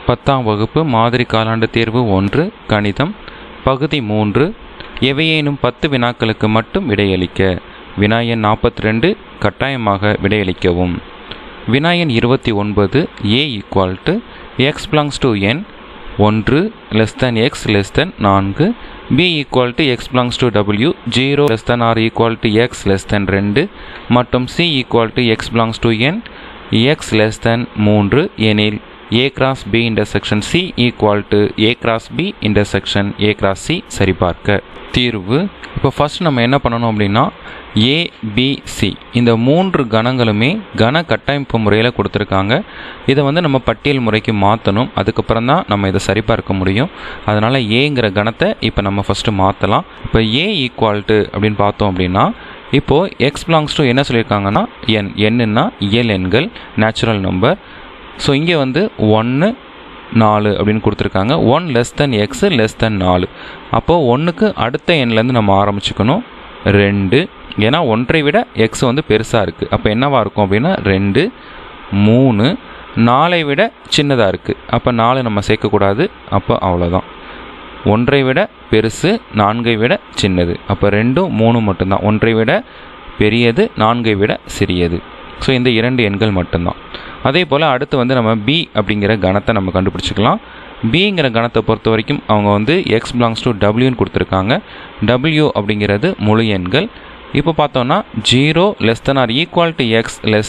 10ஆம் வகுப்பு மாதிரி காலாண்டு தேர்வு 1 கணிதம் பகுதி 3 எவையேனும் 10 வினாக்களுக்கு மட்டும் விடையளிக்க. வினா எண் 42 கட்டாயமாக விடையளிக்கவும். வினா எண் 29 a = x belongs to n 1 <x <4 b = x belongs to w 0 <or = x 2 மற்றும் c = x belongs to n x 3 எனில் a cross b intersection c = a cross b intersection a cross c சரிபார்க்க. தீர்வு இப்போ first நம்ம என்ன பண்ணணும் அப்படின்னா a b c இந்த 3 கணங்களுமே கன கட்டமைப்பு முறையில் கொடுத்துருக்காங்க. இதை நம்ம பட்டியல் முறைக்கு மாற்றணும். அதுக்கப்புறம் தான் நம்ம இதை சரிபார்க்க முடியும். அதனால் ஏங்கிற கணத்தை இப்போ நம்ம ஃபஸ்ட்டு மாற்றலாம். இப்போ a = அப்படின்னு பார்த்தோம் அப்படின்னா இப்போது எக்ஸ் பிலாங்ஸ் டு என்ன சொல்லியிருக்காங்கன்னா என்னன்னா இயல் எண்கள் நேச்சுரல் நம்பர். ஸோ இங்கே 1 4 அப்படின்னு கொடுத்துருக்காங்க. 1 <x <4 அப்போது 1க்கு அடுத்த எண்லேருந்து நம்ம ஆரம்பிச்சுக்கணும். 2 ஏன்னா 1ஐ விட எக்ஸ் பெருசாக இருக்குது. அப்போ என்னவாக இருக்கும் அப்படின்னா 2 3 4ஐ விட சின்னதாக இருக்குது. அப்போ 4 நம்ம சேர்க்கக்கூடாது. அப்போ அவ்வளோதான். 1ஐ விட பெருசு 4ஐ விட சின்னது. அப்போ 2 3 மட்டும்தான். 1ஐ விட பெரியது 4ஐ விட சிறியது. ஸோ இந்த 2 எண்கள் மட்டும்தான். அதே போல் அடுத்து நம்ம b அப்படிங்கிற கணத்தை நம்ம கண்டுபிடிச்சிக்கலாம். பிங்கிற கணத்தை பொறுத்த வரைக்கும் அவங்க x belongs to wன்னு கொடுத்துருக்காங்க. w அப்படிங்கிறது முழு எண்கள். இப்போ பார்த்தோன்னா 0 <or = x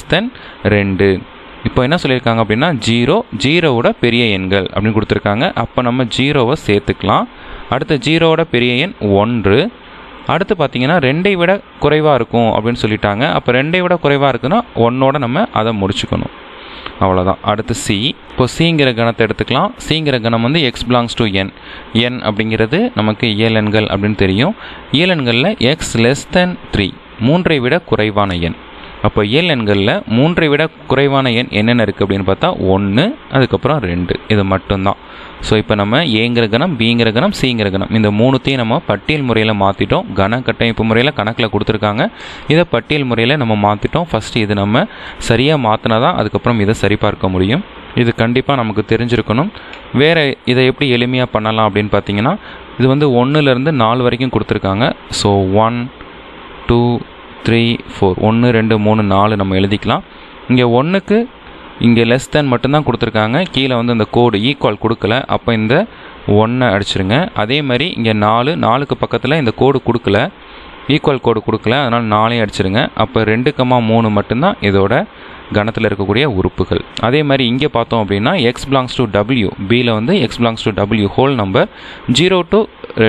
2. இப்போ என்ன சொல்லியிருக்காங்க அப்படின்னா 0வோட பெரிய எண்கள் அப்படின்னு கொடுத்துருக்காங்க. அப்போ நம்ம 0வை சேர்த்துக்கலாம். அடுத்து 0வோட பெரிய எண் 1. அடுத்து பார்த்தீங்கன்னா 2ஐ விட குறைவாக இருக்கும் அப்படின்னு சொல்லிட்டாங்க. அப்போ 2ஐ விட குறைவாக இருக்குன்னா 1ஓட நம்ம அதை முடிச்சுக்கணும். அவ்வளோதான். அடுத்து சி. இப்போ சிங்கிற கணத்தை எடுத்துக்கலாம். சிங்கிற கணம் x belongs to n. n அப்படிங்கிறது நமக்கு இயல் எண்கள் அப்படின்னு தெரியும். இயல் எண்களில் x <3 3ஐ விட குறைவான எண். அப்போ இயல் எண்களில் 3ஐ விட குறைவான எண் என்னென்ன இருக்குது அப்படின்னு பார்த்தா 1 அதுக்கப்புறம் 2 இது மட்டும்தான். ஸோ இப்போ நம்ம ஏங்கிற கணம் பிங்கிற கணம் சிங்கிற கணம் இந்த 3த்தையும் நம்ம பட்டியல் முறையில் மாற்றிட்டோம். கன கட்டமைப்பு முறையில் கணக்கில் கொடுத்துருக்காங்க. இதை பட்டியல் முறையில் நம்ம மாற்றிட்டோம். ஃபஸ்ட்டு இது நம்ம சரியாக மாற்றினா தான் அதுக்கப்புறம் இதை சரிபார்க்க முடியும். இது கண்டிப்பாக நமக்கு தெரிஞ்சிருக்கணும். வேறு இதை எப்படி எளிமையாக பண்ணலாம் அப்படின்னு பார்த்தீங்கன்னா இது 1லேருந்து 4 வரைக்கும் கொடுத்துருக்காங்க. ஸோ 1 2 3 4 1 2 3 4 நம்ம எழுதிக்கலாம். இங்கே 1க்கு இங்கே <= மட்டும்தான் கொடுத்துருக்காங்க. கீழே இந்த கோடு ஈக்குவல் கொடுக்கல. அப்போ இந்த 1 அடிச்சிருங்க. அதே மாதிரி இங்கே 4க்கு பக்கத்தில் இந்த கோடு கொடுக்கல, ஈக்குவல் கோடு கொடுக்கல. அதனால் 4 அடிச்சிருங்க. அப்போ 2, 3 மட்டும்தான் இதோட கணத்தில் இருக்கக்கூடிய உறுப்புகள். அதே மாதிரி இங்கே பார்த்தோம் அப்படின்னா x belongs to w பியில் x belongs to w whole number 0 to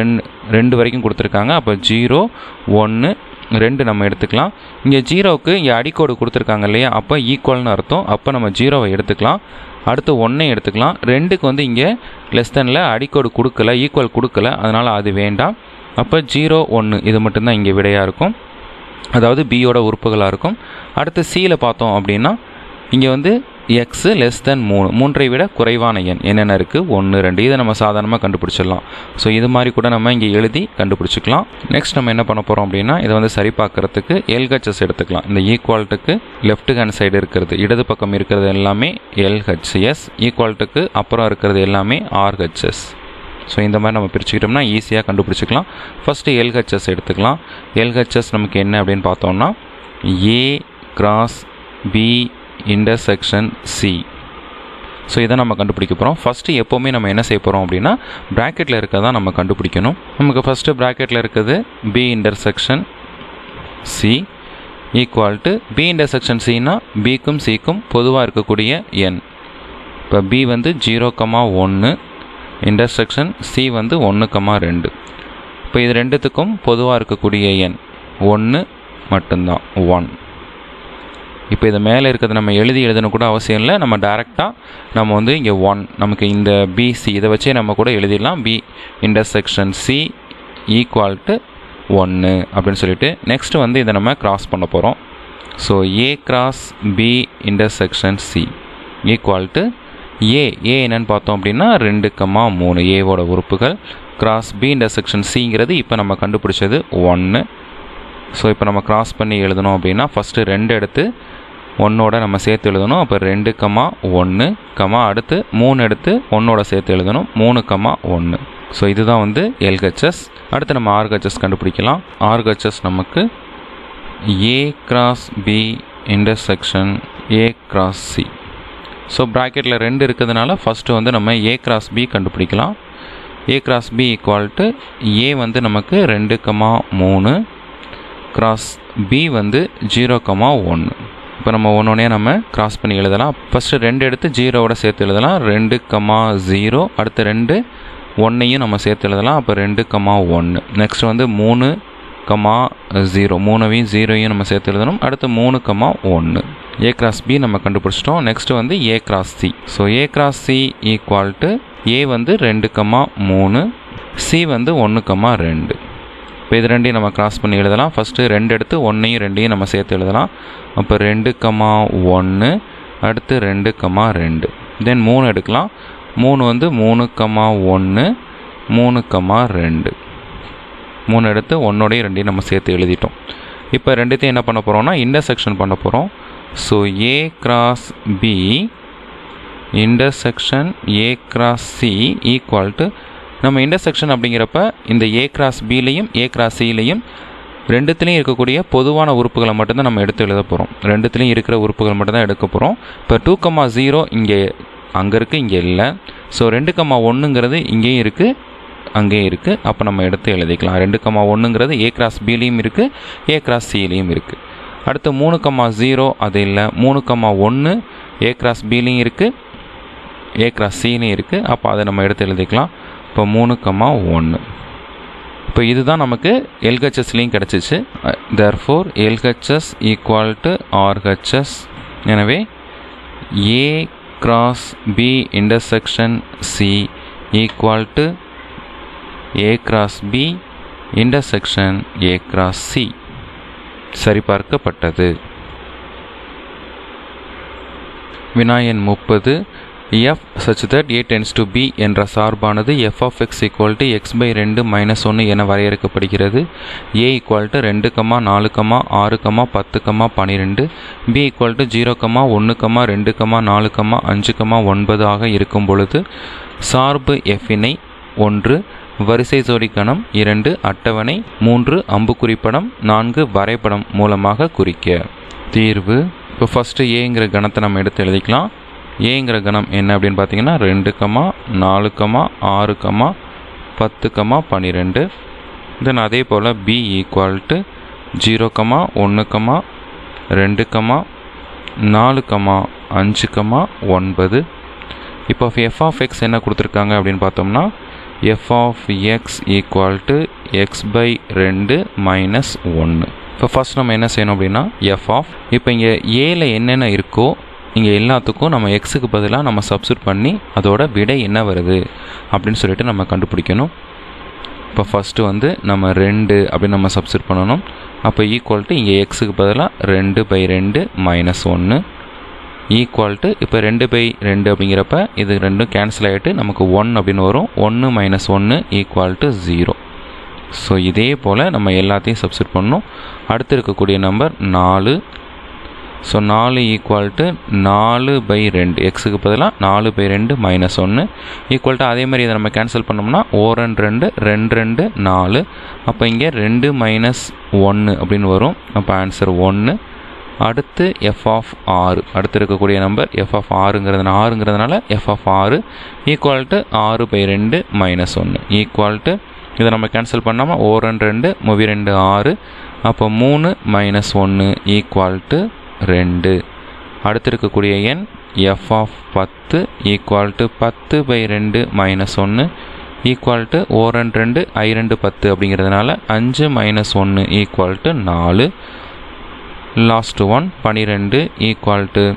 2 வரைக்கும் கொடுத்துருக்காங்க. அப்போ 0 1 2 நம்ம எடுத்துக்கலாம். இங்கே 0க்கு இங்கே அடிக்கோடு கொடுத்துருக்காங்க இல்லையா, அப்போ ஈக்குவல்னு அர்த்தம். அப்போ நம்ம 0வை எடுத்துக்கலாம். அடுத்து 1ஐ எடுத்துக்கலாம். 2க்கு இங்கே < அடிக்கோடு கொடுக்கல, ஈக்குவல் கொடுக்கல. அதனால் அது வேண்டாம். அப்போ 0 1 இது மட்டும்தான் இங்கே விடையாக இருக்கும். அதாவது பியோட உறுப்புகளாக இருக்கும். அடுத்து சியில் பார்த்தோம் அப்படின்னா இங்கே x <3 3ஐ விட குறைவான எண் என்னென்ன இருக்குது 1 2 இதை நம்ம சாதாரணமாக கண்டுபிடிச்சிடலாம். ஸோ இது மாதிரி கூட நம்ம இங்கே எழுதி கண்டுபிடிச்சிக்கலாம். நெக்ஸ்ட் நம்ம என்ன பண்ண போகிறோம் அப்படின்னா இதை சரி பார்க்குறதுக்கு LHS எடுத்துக்கலாம். இந்த ஈக்குவால்ட்டுக்கு லெஃப்ட் ஹேண்ட் சைடு இருக்கிறது இடது பக்கம் இருக்கிறது எல்லாமே LHS, ஈக்குவால்ட்டுக்கு அப்புறம் இருக்கிறது எல்லாமே RHS. ஸோ இந்த மாதிரி நம்ம பிரிச்சுக்கிட்டோம்னா ஈஸியாக கண்டுபிடிச்சிக்கலாம். ஃபஸ்ட்டு LHS எடுத்துக்கலாம். LHS நமக்கு என்ன அப்படின்னு பார்த்தோம்னா A cross B intersection C. So இதை நம்ம கண்டுபிடிக்க போகிறோம். ஃபஸ்ட்டு எப்போவுமே நம்ம என்ன செய்ய போகிறோம் அப்படின்னா ப்ராக்கெட்டில் இருக்கிறதா நம்ம கண்டுபிடிக்கணும். நமக்கு ஃபஸ்ட்டு ப்ராக்கெட்டில் இருக்கிறது B intersection C equal to B intersection Cனா பிக்கும் சிக்கும் பொதுவாக இருக்கக்கூடிய எண். இப்போ B 0, 1 இன்டர்செக்ஷன் C 1, 2. இப்போ இது ரெண்டுத்துக்கும் பொதுவாக இருக்கக்கூடிய எண் 1 மட்டும்தான் 1. இப்போ இது மேலே இருக்கிறது நம்ம எழுதணும் கூட அவசியம் இல்லை. நம்ம டேரெக்டாக நம்ம இங்கே 1 நமக்கு இந்த BC இதை வச்சே நம்ம கூட எழுதிடலாம். B intersection C equal to 1 அப்படின்னு சொல்லிட்டு நெக்ஸ்ட்டு இதை நம்ம கிராஸ் பண்ண போகிறோம். So A cross B intersection C equal to A என்னன்னு பார்த்தோம் அப்படின்னா 2, 3 ஏவோட உறுப்புகள் கிராஸ் B இன்டர்செக்ஷன் Cங்கிறது இப்போ நம்ம கண்டுபிடிச்சது 1. ஸோ இப்போ நம்ம கிராஸ் பண்ணி எழுதணும் அப்படின்னா ஃபஸ்ட்டு 2 எடுத்து ஒன்னோட நம்ம சேர்த்து எழுதணும். அப்போ 2,1, அடுத்து 3 எடுத்து ஒன்னோட சேர்த்து எழுதணும். 3,1. ஸோ இதுதான் வந்து எல்ஹெச்எஸ். அடுத்து நம்ம ஆர்ஹெச்எஸ் கண்டுபிடிக்கலாம். ஆர்ஹெச்எஸ் நமக்கு A cross B intersection A cross C. So ப்ராக்கெட்டில் 2 இருக்கிறதுனால ஃபஸ்ட்டு வந்து நம்ம A cross B கண்டுபிடிக்கலாம். A cross B equal to A வந்து நமக்கு 2,3 கிராஸ் B வந்து 0,1. இப்போ நம்ம ஒன்றே நம்ம கிராஸ் பண்ணி எழுதலாம். ஃபஸ்ட்டு 2 எடுத்து 0வோட சேர்த்து எழுதலாம். 2,0. அடுத்து 2 1ஐயும் நம்ம சேர்த்து எழுதலாம். அப்போ 2,1. நெக்ஸ்ட் வந்து 3,0. 3வையும் 0ஐயும் நம்ம சேர்த்து எழுதணும். அடுத்து 3,1. A cross B நம்ம கண்டுபிடிச்சிட்டோம். நெக்ஸ்ட் வந்து A cross C. So A cross C equal to A வந்து 2,3, C வந்து 1,2. இப்போ இது ரெண்டையும் நம்ம கிராஸ் பண்ணி எழுதலாம். ஃபஸ்ட்டு 2 எடுத்து 1ஐயும் 2ஐயும் நம்ம சேர்த்து எழுதலாம். அப்போ 2,1, அடுத்து 2,2. தென் 3 எடுக்கலாம். 3 வந்து 3,1, 3,2. 3 எடுத்து 1ஓடையும் 2ஐயும் நம்ம சேர்த்து எழுதிட்டோம். இப்போ ரெண்டுத்தையும் என்ன பண்ண போகிறோம்னா இன்டர்செக்ஷன் பண்ண போகிறோம். So A cross B intersection A cross C equal to நம்ம இன்டர்செக்ஷன் அப்படிங்கிறப்ப இந்த A cross Bலையும் A cross Cலையும் ரெண்டுத்துலேயும் இருக்கக்கூடிய பொதுவான உறுப்புகளை மட்டும்தான் நம்ம எடுத்து எழுத போகிறோம். ரெண்டுத்துலேயும் இருக்கிற உறுப்புகள் மட்டும்தான் எடுக்க போகிறோம். இப்போ 2,0 இங்கே அங்கே இருக்குது, இங்கே இல்லை. ஸோ 2,1ங்கிறது இங்கேயும் இருக்குது, அங்கேயும் இருக்குது. அப்போ நம்ம எடுத்து எழுதிக்கலாம். 2,1ங்கிறது A cross Bலையும் இருக்குது, A cross Cலையும் இருக்குது. அடுத்து 3,0 அது இல்லை. 3,1 A cross Bலையும் இருக்குது, A cross Cலையும் இருக்குது. அப்போ அதை நம்ம எடுத்து எழுதிக்கலாம். இப்போ 3,1. இப்போ இதுதான் நமக்கு எல்ஹெச்எஸ்லேயும் கிடச்சிச்சு. therefore LHS equal to RHS. எனவே A cross B intersection C equal to A cross B intersection A cross C சரிபார்க்கப்பட்டது. வினாயன் 30. f such that a tends to b என்ற சார்பானது f of x equal to x/2 - 1 என வரையறுக்கப்படுகிறது. a equal to 2, 4, 6, 10, 12, b equal to 0, 1, 2, 4, 5, 9 ஆக இருக்கும் பொழுது சார்பு f-னை 1 வரிசை ஜோடி கணம், 2 அட்டவணை, 3 அம்புக்குறி படம், 4 வரைபடம் மூலமாக குறிக்க. தீர்வு. இப்போ ஃபஸ்ட்டு ஏங்கிற கணத்தை நம்ம எடுத்து எழுதிக்கலாம். ஏங்கிற கணம் என்ன அப்படின்னு பார்த்தீங்கன்னா 2, 4, 6, 10, 12. தென் அதே போல் b ஈக்குவல் டு 0, 1, 2, 4, 5, 9. இப்போ f of x என்ன கொடுத்துருக்காங்க அப்படின்னு பார்த்தோம்னா f of x equal to x/2 - 1. இப்போ ஃபஸ்ட் நம்ம என்ன செய்யணும் அப்படின்னா f of இப்போ இங்கே ஏல என்னென்ன இருக்கோ இங்கே எல்லாத்துக்கும் நம்ம எக்ஸுக்கு பதிலாக நம்ம சப்ஸ்டிட் பண்ணி அதோட விடை என்ன வருது அப்படின்னு சொல்லிட்டு நம்ம கண்டுபிடிக்கணும். இப்போ ஃபஸ்ட்டு வந்து நம்ம 2 அப்படின்னு நம்ம சப்ஸ்டிட் பண்ணணும். அப்போ ஈக்குவல் டு இங்கே எக்ஸுக்கு பதிலாக 2/2 - 1 ஈக்குவல் டு இப்போ 2/2 அப்படிங்கிறப்ப இது ரெண்டும் கேன்சல் ஆகிட்டு நமக்கு 1 அப்படின்னு வரும். 1 - 1 ஈக்குவல் டு 0. ஸோ இதே போல் நம்ம எல்லாத்தையும் சப்ஸ்டிட் பண்ணணும். அடுத்து இருக்கக்கூடிய நம்பர் 4. ஸோ 4 ஈக்குவல் டு 4/2 எக்ஸுக்கு பதிலாக 4/2 - 1 ஈக்குவல் டு அதே மாதிரி இதை நம்ம கேன்சல் பண்ணோம்னா 1 2 2 2 4. அப்போ இங்கே 2 - 1 அப்படின்னு வரும். அப்போ ஆன்சர் 1. அடுத்து f of 6 அடுத்து இருக்கக்கூடிய நம்பர் f of 6ங்கிறதுனால f of 6 equal to 6/2 - 1 equal to இதை நம்ம கேன்சல் பண்ணாமல் 1 2 2 6. அப்போ 3 - 1 ஈக்குவல் டு 2. அடுத்து இருக்கக்கூடிய எண் f of 10 equal to 10/2 - 1 equal to 1 2 2 10 அப்படிங்கிறதுனால 5 - 1 equal to 4. Last one 12 equal to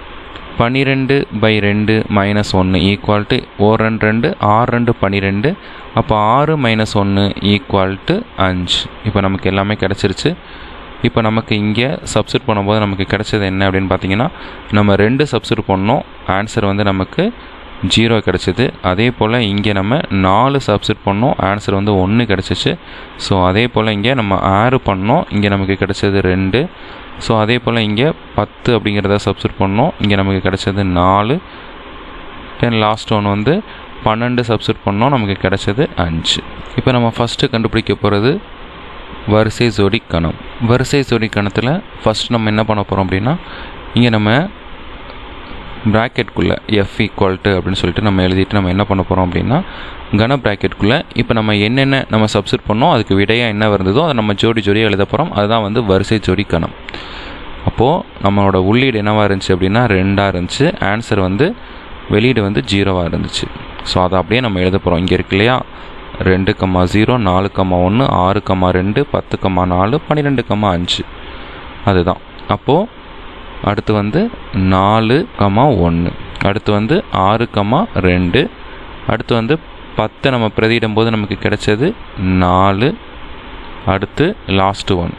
12/2 - 1 equal to 1 2 6 2 12. அப்போ 6 - 1 ஈக்குவல் டு 5. இப்போ நமக்கு எல்லாமே கிடச்சிருச்சு. இப்போ நமக்கு இங்கே சப்ஸ்டிட் பண்ணும்போது நமக்கு கிடைச்சது என்ன அப்படின்னு பார்த்தீங்கன்னா நம்ம 2 சப்ஸ்டிட் பண்ணோம். ஆன்சர் வந்து நமக்கு 0 கிடச்சிது. அதே போல் இங்கே நம்ம 4 சப்ஸ்டிட் பண்ணோம், ஆன்சர் வந்து 1 கிடச்சிச்சு. ஸோ அதே போல் இங்கே நம்ம ஆறு பண்ணோம், இங்கே நமக்கு கிடச்சது 2. ஸோ அதே போல் இங்கே 10 அப்படிங்கிறத சப்ஸ்டிட் பண்ணோம், இங்கே நமக்கு கிடச்சது 4. தென் லாஸ்ட் ஒன் வந்து 12 சப்ஸ்டிட் பண்ணோம், நமக்கு கிடச்சது 5. இப்போ நம்ம ஃபஸ்ட்டு கண்டுபிடிக்க போகிறது வரிசை ஜோடி கணம். வரிசை ஜோடி கணத்தில் ஃபஸ்ட் நம்ம என்ன பண்ண போகிறோம் அப்படின்னா, இங்கே நம்ம ப்ராக்கெட்குள்ளே F ஈக்குவல் டு அப்படின்னு சொல்லிட்டு நம்ம எழுதிட்டு நம்ம என்ன பண்ண போகிறோம் அப்படின்னா, கன ப்ராக்கெட்குள்ளே இப்போ நம்ம என்னென்ன நம்ம சப்ஸ்டிட் பண்ணோம் அதுக்கு விடையாக என்ன இருந்ததோ அதை நம்ம ஜோடி ஜோடியாக எழுத போகிறோம். அதுதான் வந்து வரிசை ஜோடி கணம். அப்போது நம்மளோட உள்ளீடு என்னவாக இருந்துச்சு அப்படின்னா 2ஆக இருந்துச்சு, ஆன்சர் வந்து வெளியீடு வந்து 0வாக இருந்துச்சு. ஸோ அதை அப்படியே நம்ம எழுத போகிறோம். இங்கே இருக்கு இல்லையா, 2, 0, 4, 1, 6, 2, 10, 4, 12, 5 அதுதான். அப்போது அடுத்து வந்து 4, 1, அடுத்து வந்து 6, 2, அடுத்து வந்து 10 நம்ம பிரதியிடும் போது நமக்கு கிடைச்சது 4, அடுத்து லாஸ்ட்டு ஒன்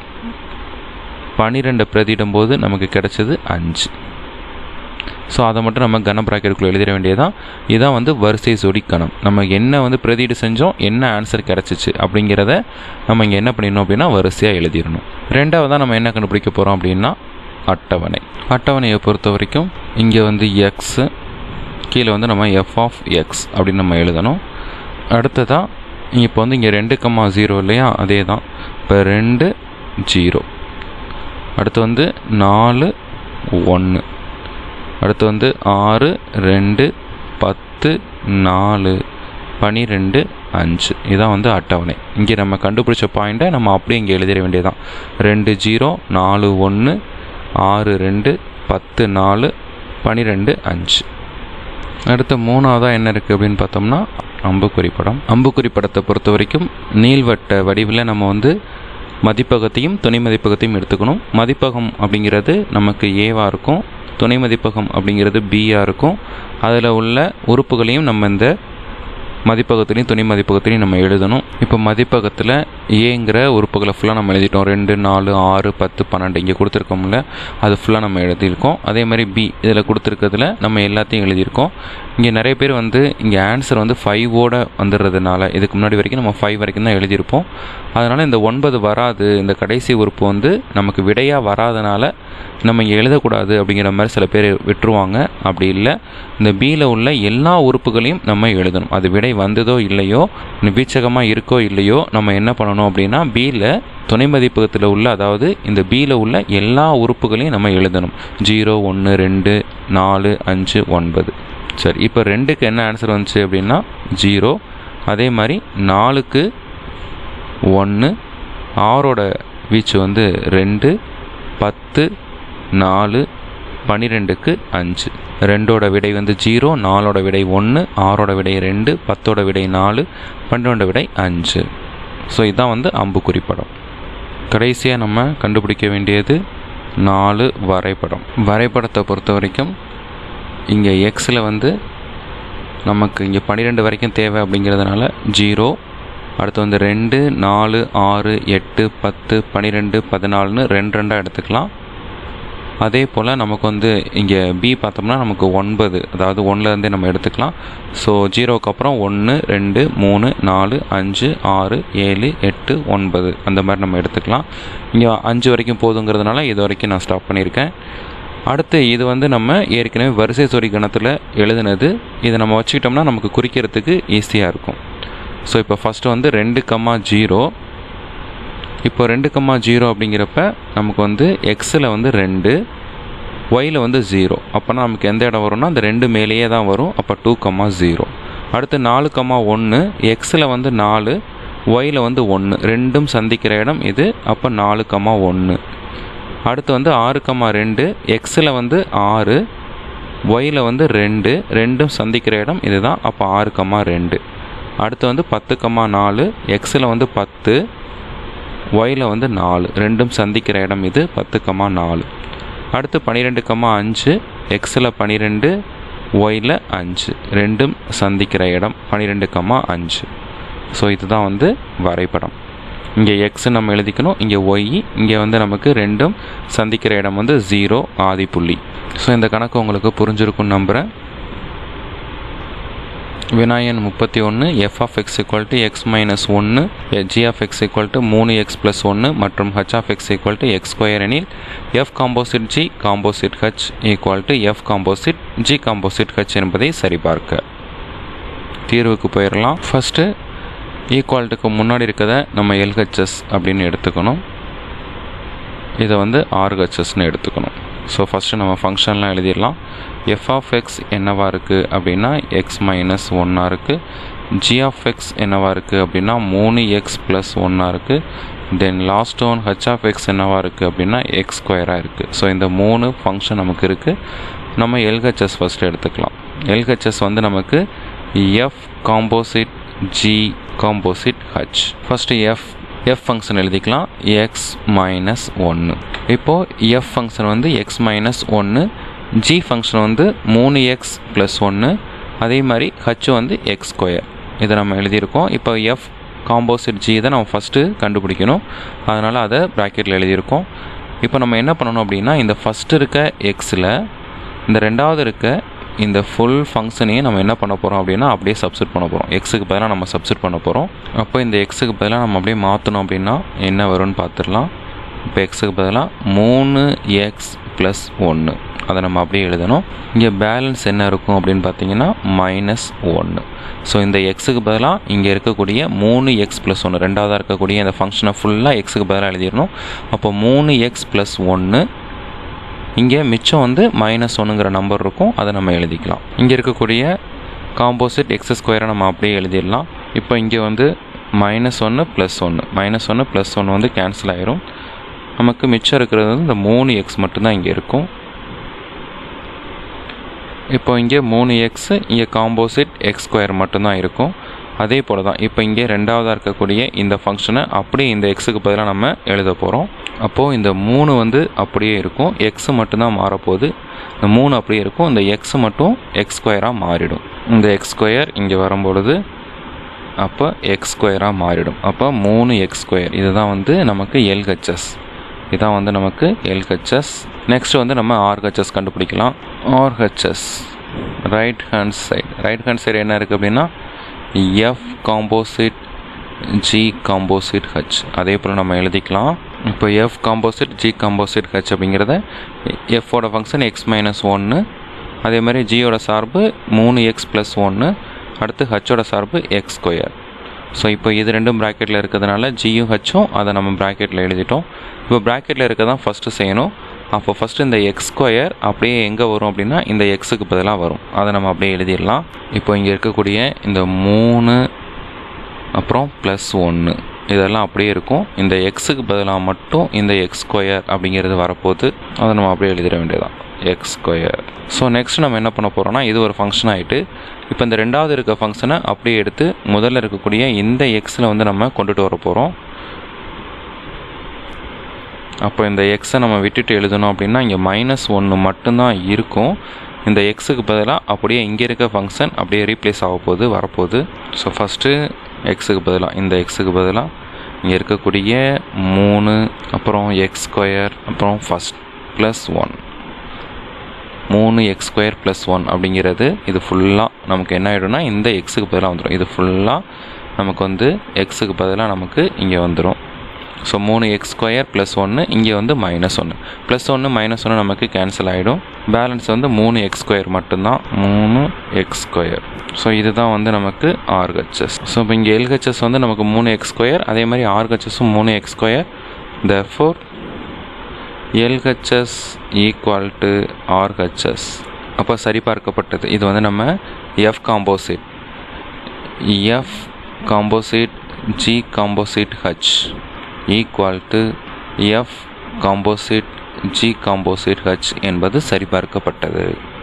12 பிரதியிடும் போது நமக்கு கிடைச்சது 5. ஸோ அதை மட்டும் நம்ம கன ப்ராக்கெட்டுக்குள்ளே எழுதிட வேண்டியதான். இதுதான் வந்து வரிசை ஜோடி கணம். நம்ம என்ன வந்து பிரதியீடு செஞ்சோம், என்ன ஆன்சர் கிடச்சிச்சு அப்படிங்கிறத நம்ம இங்கே என்ன பண்ணிடணும் அப்படின்னா வரிசையாக எழுதிடணும். ரெண்டாவதாக நம்ம என்ன கண்டுபிடிக்க போகிறோம் அப்படின்னா அட்டவணை. அட்டவணையை பொறுத்த வரைக்கும் இங்கே வந்து எக்ஸு, கீழே வந்து நம்ம எஃப் ஆஃப் எக்ஸ் அப்படின்னு நம்ம எழுதணும். அடுத்ததாக இப்போ வந்து இங்கே 2, 0 இல்லையா, அதே தான். இப்போ 2, 0, அடுத்து வந்து 4, 1, அடுத்து வந்து 6, 2, 10, 4, 12, 5 இதான் வந்து அட்டவணை. இங்கே நம்ம கண்டுபிடிச்ச பாயிண்ட்டை நம்ம அப்படியே இங்கே எழுதிட வேண்டியதான். 2, 0, 4, 1, 6, 2, 10, 4, 12, 5. அடுத்து மூணாவதாக என்ன இருக்குது அப்படின்னு பார்த்தோம்னா அம்புக்குறி படம். அம்புக்குறி படத்தை பொறுத்த வரைக்கும் நீள்வட்ட வடிவில் நம்ம வந்து மதிப்பகத்தையும் துணை மதிப்பகத்தையும் எடுத்துக்கணும். மதிப்பகம் அப்படிங்கிறது நமக்கு ஏவாக இருக்கும், துணை மதிப்பகம் அப்படிங்கிறது பியாக இருக்கும். அதில் உள்ள உறுப்புகளையும் நம்ம இந்த மதிப்பகத்துலேயும் துணை மதிப்பகத்துலேயும் நம்ம எழுதணும். இப்போ மதிப்பகத்தில் ஏங்கிற உறுப்புகளை ஃபுல்லாக நம்ம எழுதிட்டோம். 2, 4, 6, 10, 12 இங்கே கொடுத்துருக்கோம்ல, அது ஃபுல்லாக நம்ம எழுதியிருக்கோம். அதே மாதிரி பி இதில் கொடுத்துருக்கிறதுல நம்ம எல்லாத்தையும் எழுதியிருக்கோம். இங்கே நிறைய பேர் வந்து இங்கே ஆன்சர் வந்து 5ஓட வந்துடுறதுனால இதுக்கு முன்னாடி வரைக்கும் நம்ம 5 வரைக்கும் தான் எழுதியிருப்போம். அதனால் இந்த 9 வராது, இந்த கடைசி உறுப்பு வந்து நமக்கு விடையாக வராதனால நம்ம இங்கே எழுதக்கூடாது அப்படிங்கிற மாதிரி சில பேர் விட்டுருவாங்க. அப்படி இல்லை, இந்த பியில் உள்ள எல்லா உறுப்புகளையும் நம்ம எழுதணும். அது விடை வந்ததோ இல்லையோ, வீச்சகமாக இருக்கோ இல்லையோ, நம்ம என்ன பண்ணணும் அப்படின்னா பியில் துணை மதிப்பகத்தில் உள்ள, அதாவது இந்த பியில் உள்ள எல்லா உறுப்புகளையும் நம்ம எழுதணும். 0, 1, 2, 4, 5, 9. சரி, இப்போ 2க்கு என்ன ஆன்சர் வந்துச்சு அப்படின்னா 0. அதே மாதிரி 4க்கு 1, 6ஓட வீச்சு வந்து 2, 10, 4, 12க்கு 5. 2ஓட விடை வந்து 0, 4ஓட விடை 1, 6ஓட விடை 2, 10ஓட விடை 4, 12ஓட விடை 5. ஸோ இதுதான் வந்து அம்புக்குறி படம். கடைசியாக நம்ம கண்டுபிடிக்க வேண்டியது 4 வரைபடம். வரைபடத்தை பொறுத்த வரைக்கும் இங்கே எக்ஸில் வந்து நமக்கு இங்கே 12 வரைக்கும் தேவை அப்படிங்கிறதுனால 0, அடுத்து வந்து 2, 4, 6, 8, 10, 12, 14ன்னு 2 2 எடுத்துக்கலாம். அதே போல் நமக்கு வந்து இங்கே பி பார்த்தோம்னா நமக்கு 9, அதாவது 1லேருந்தே நம்ம எடுத்துக்கலாம். ஸோ 0க்கு அப்புறம் 1, 2, 3, 4, 5, 6, 7, 8, 9 அந்த மாதிரி நம்ம எடுத்துக்கலாம். இங்கே 5 வரைக்கும் போதுங்கிறதுனால இது வரைக்கும் நான் ஸ்டாப் பண்ணியிருக்கேன். அடுத்து இது வந்து நம்ம ஏற்கனவே வரிசை ஜோடி கணத்தில் எழுதுனது. இதை நம்ம வச்சுக்கிட்டோம்னா நமக்கு குறிக்கிறதுக்கு ஈஸியாக இருக்கும். ஸோ இப்போ ஃபஸ்ட்டு வந்து 2, 0. இப்போ 2, 0 அப்படிங்கிறப்ப நமக்கு வந்து எக்ஸில் வந்து 2, ஒயில் வந்து 0. அப்போனா நமக்கு எந்த இடம் வரும்னா அந்த 2 மேலேயே தான் வரும். அப்போ 2, 0. அடுத்து 4, 1, எக்ஸில் வந்து 4, ஒயில் வந்து 1, ரெண்டும் சந்திக்கிற இடம் இது. அப்போ 4, 1. அடுத்து வந்து 6, 2, எக்ஸில் வந்து 6, ஒயில் வந்து 2, ரெண்டும் சந்திக்கிற இடம் இதுதான். அப்போ 6, 2. அடுத்து வந்து 10, 4, எக்ஸில் வந்து 10, ஒயில் வந்து 4, ரெண்டும் சந்திக்கிற இடம் இது. 10, 4. அடுத்து 12, 5, எக்ஸில் 12, ஒயில் 5, ரெண்டும் சந்திக்கிற இடம் 12, 5. ஸோ இதுதான் வந்து வரைபடம். இங்கே எக்ஸ் நம்ம எழுதிக்கணும், இங்கே ஒய், இங்கே வந்து நமக்கு ரெண்டும் சந்திக்கிற இடம் வந்து 0 ஆதி புள்ளி. ஸோ இந்த கணக்கு உங்களுக்கு புரிஞ்சிருக்குன்னு நம்புகிறேன். வினாயன் 31 f of x equal to x minus 1, g of x equal to 3x plus 1 மற்றும் h of x equal to x square எனில் f composite g composite h equal to f composite g composite h என்பதை சரிபார்க்க. தீர்வுக்கு போயிடலாம். First ஈக்குவாலிட்டிக்கு முன்னாடி இருக்கிறத நம்ம LHS அப்படின்னு எடுத்துக்கணும். இதை வந்து RHSன்னு எடுத்துக்கணும். ஸோ ஃபஸ்ட்டு நம்ம ஃபங்க்ஷன்லாம் எழுதிடலாம். f of x என்னவா இருக்குது அப்படின்னா x மைனஸ் 1 இருக்குது. g of x என்னவா இருக்குது அப்படின்னா 3x ப்ளஸ் 1 இருக்குது. Then last one h of x என்னவா இருக்குது அப்படின்னா x ஸ்கொயராக இருக்குது. ஸோ இந்த 3 ஃபங்க்ஷன் நமக்கு இருக்குது. நம்ம LHS ஃபஸ்ட்டு எடுத்துக்கலாம். LHS வந்து நமக்கு f composite g composite h. First f function எழுதிக்கலாம். x minus 1. இப்போது f ஃபங்க்ஷன் வந்து x மைனஸ் 1, g ஃபங்க்ஷன் வந்து 3x ப்ளஸ் 1, அதே மாதிரி h வந்து x ஸ்கொயர். இதை நம்ம எழுதியிருக்கோம். இப்போ f காம்போசிட் g தான் நம்ம ஃபஸ்ட்டு கண்டுபிடிக்கணும். அதனால் அதை ப்ராக்கெட்டில் எழுதியிருக்கோம். இப்போ நம்ம என்ன பண்ணணும் அப்படின்னா இந்த ஃபஸ்ட்டு இருக்க எக்ஸில் இந்த ரெண்டாவது இருக்க இந்த ஃபுல் ஃபங்க்ஷனையும் நம்ம என்ன பண்ண போகிறோம் அப்படின்னா அப்படியே சப்ஸ்டிட் பண்ண போகிறோம். எக்ஸுக்கு பதிலாக நம்ம சப்ஸ்டிட் பண்ண போகிறோம். அப்போ இந்த எக்ஸுக்கு பதிலாக நம்ம அப்படியே மாற்றணும் அப்படின்னா என்ன வரும்னு பார்த்துடலாம். இப்போ எக்ஸுக்கு பதிலாக 3x ப்ளஸ் 1 அதை நம்ம அப்படியே எழுதணும். இங்கே பேலன்ஸ் என்ன இருக்கும் அப்படின்னு பார்த்தீங்கன்னா -1. ஸோ இந்த எக்ஸுக்கு பதிலாக இங்கே இருக்கக்கூடிய 3x ப்ளஸ் 1 ரெண்டாவதாக இருக்கக்கூடிய இந்த ஃபங்க்ஷனை ஃபுல்லாக எக்ஸுக்கு பதிலாக எழுதிடணும். அப்போ 3x ப்ளஸ் 1, இங்கே மிச்சம் வந்து -1ங்கிற நம்பர் இருக்கும், அதை நம்ம எழுதிக்கலாம். இங்கே இருக்கக்கூடிய காம்போசிட் எக்ஸ் ஸ்கொயரை நம்ம அப்படியே எழுதிடலாம். இப்போ இங்கே வந்து -1 ப்ளஸ் 1 -1 ப்ளஸ் 1 வந்து கேன்சல் ஆயிரும். நமக்கு மிச்சம் இருக்கிறது வந்து இந்த 3x மட்டும்தான் இங்கே இருக்கும். இப்போ இங்கே 3x, இங்கே காம்போசிட் எக்ஸ் ஸ்கொயர் மட்டும்தான் இருக்கும். அதே போல் தான் இப்போ இங்கே ரெண்டாவதாக இருக்கக்கூடிய இந்த ஃபங்க்ஷனை அப்படியே இந்த எக்ஸுக்கு பதிலாக நம்ம எழுத போகிறோம். அப்போது இந்த 3 வந்து அப்படியே இருக்கும், எக்ஸு மட்டும்தான் மாறப்போகுது. இந்த 3 அப்படியே இருக்கும், இந்த எக்ஸ் மட்டும் எக்ஸ் ஸ்கொயராக மாறிடும். இந்த எக்ஸ் ஸ்கொயர் இங்கே வரும்பொழுது அப்போ எக்ஸ் ஸ்கொயராக மாறிடும். அப்போ 3x ஸ்கொயர் இதுதான் வந்து நமக்கு LHS. இதான் வந்து நமக்கு LHS. நெக்ஸ்ட் வந்து நம்ம RHS கண்டுபிடிக்கலாம். RHS ரைட் ஹேண்ட் சைடு என்ன இருக்குது அப்படின்னா f composite g composite h. அதே போல் நம்ம எழுதிக்கலாம். இப்போ f composite g composite h அப்படிங்கிறத fோட ஃபங்க்ஷன் x மைனஸ் 1, அதே மாதிரி gயோட சார்பு 3x ப்ளஸ் 1, அடுத்து ஹச்சோட சார்பு எக்ஸ் ஸ்கொயர். ஸோ இப்போ இது ரெண்டும் ப்ராக்கெட்டில் இருக்கிறதுனால ஜியும் ஹச்சும் அதை நம்ம ப்ராக்கெட்டில் எழுதிட்டோம். இப்போ ப்ராக்கெட்டில் இருக்க தான் ஃபஸ்ட்டு செய்யணும். அப்போ ஃபஸ்ட்டு இந்த எக்ஸ் ஸ்கொயர் அப்படியே எங்கே வரும் அப்படின்னா இந்த எக்ஸுக்கு பதிலாக வரும், அதை நம்ம அப்படியே எழுதிடலாம். இப்போ இங்கே இருக்கக்கூடிய இந்த 3 அப்புறம் ப்ளஸ் 1 இதெல்லாம் அப்படியே இருக்கும். இந்த எக்ஸுக்கு பதிலாக மட்டும் இந்த எக்ஸ் ஸ்கொயர் அப்படிங்கிறது வரப்போகுது, அதை நம்ம அப்படியே எழுதிட வேண்டியதான் எக்ஸ் ஸ்கொயர். ஸோ நெக்ஸ்ட் நம்ம என்ன பண்ண போகிறோம்னா இது ஒரு ஃபங்க்ஷன் ஆகிட்டு இப்போ இந்த ரெண்டாவது இருக்க ஃபங்க்ஷனை அப்படியே எடுத்து முதல்ல இருக்கக்கூடிய இந்த எக்ஸில் வந்து நம்ம கொண்டுட்டு வர போகிறோம். அப்போ இந்த எக்ஸை நம்ம விட்டுட்டு எழுதணும் அப்படின்னா இங்கே -1 மட்டும்தான் இருக்கும். இந்த எக்ஸுக்கு பதிலாக அப்படியே இங்கே இருக்க ஃபங்க்ஷன் அப்படியே ரீப்ளேஸ் ஆக போகுது, வரப்போகுது. ஸோ ஃபஸ்ட்டு எக்ஸுக்கு பதிலாக இந்த எக்ஸுக்கு பதிலாக இங்கே இருக்கக்கூடிய 3 அப்புறம் எக்ஸ் ஸ்கொயர் அப்புறம் first plus 1 3x square plus 1 அப்படிங்கிறது இது ஃபுல்லாக நமக்கு என்ன ஆகிடும்னா இந்த எக்ஸுக்கு பதிலாக வந்துடும். இது ஃபுல்லாக நமக்கு வந்து எக்ஸுக்கு பதிலாக நமக்கு இங்கே வந்துடும். ஸோ 3x ஸ்கொயர் ப்ளஸ் 1 இங்கே வந்து -1 ப்ளஸ் 1 -1 நமக்கு கேன்சல் ஆகிடும். பேலன்ஸ் வந்து 3x ஸ்கொயர் மட்டும்தான், 3x ஸ்கொயர். ஸோ இதுதான் வந்து நமக்கு RHS. ஸோ இப்போ இங்கே LHS வந்து நமக்கு 3x ஸ்கொயர், அதே மாதிரி RHSும் 3x square. therefore LHS equal to RHS. அப்போ சரிபார்க்கப்பட்டது. இது வந்து நம்ம F composite G composite H equal to F composite G composite H என்பது சரிபார்க்கப்பட்டது.